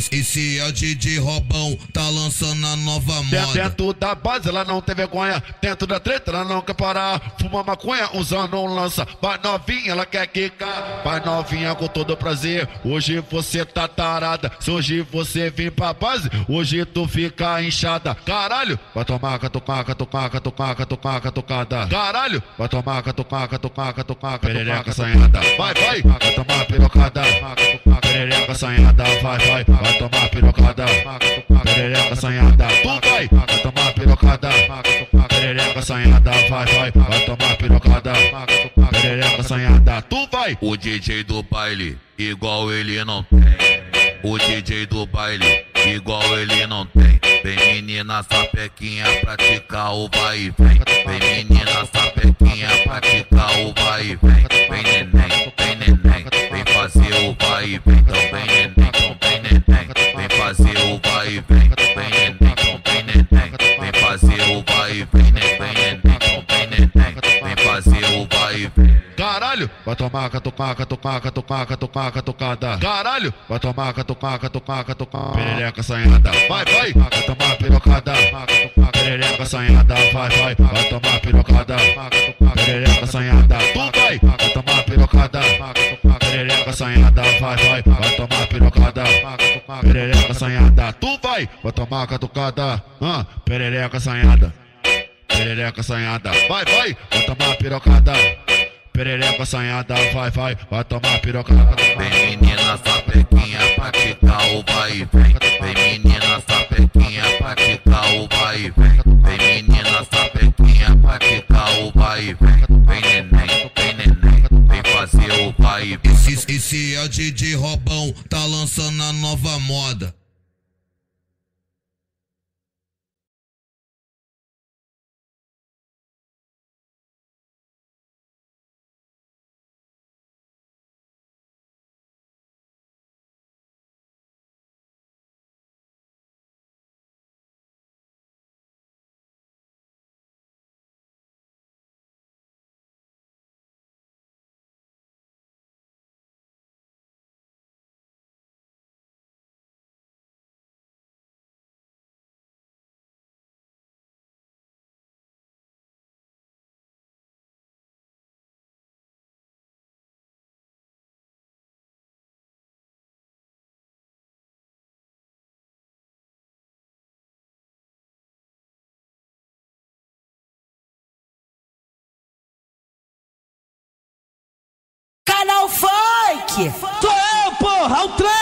Esse é o DJ Robão, tá lançando a nova moda. Dentro da base ela não tem vergonha, dentro da treta ela não quer parar. Fuma maconha, usando um lança. Vai novinha, ela quer quicar. Vai novinha com todo prazer. Hoje você tá tarada. Se hoje você vir pra base, hoje tu fica inchada. Caralho, vai tomar catucaca, catucada. Caralho, vai tomar catucaca, perereca assanhada. Vai tomar pirocada. Perereca assanhada, vai tomar pirocada. Perereca assanhada, tu vai tomar pirocada. Perereca assanhada, vai tomar pirocada. Perereca assanhada, tu vai. O DJ do baile, igual ele não tem. O DJ do baile, igual ele não tem. Vem menina sapequinha praticar o vai e vem. Vem menina sapequinha praticar o vai e vem. Vem neném, vem fazer o vai e vem. Então vem neném, vem fazer o vai e vem. Vem neném, vem fazer o vai e vem. Vem neném, vem fazer o vai e vem. Caralho, vai tomar catucaca, catucada. Caralho, vai tomar catucaca, perereca assanhada. Vai tomar pirocada. Perereca assanhada, vai tomar pirocada. Perereca assanhada, tu vai tomar pirocada. Perereca assanhada, vai tomar pirocada. Perereca assanhada, tu vai tomar catucada. Perereca assanhada. Perereca assanhada, vai tomar pirocada. Perereca assanhada, vai tomar pirocada. Vem menina sapequinha praticar o vai e vem. Vem menina sapequinha praticar o vai e vem. Vem menina sapequinha praticar o vai e vem. Vem neném, vem fazer o vai e vem. Esse é o DJ Robão, tá lançando a nova moda. Canal Funk! Sou eu, porra, o trem!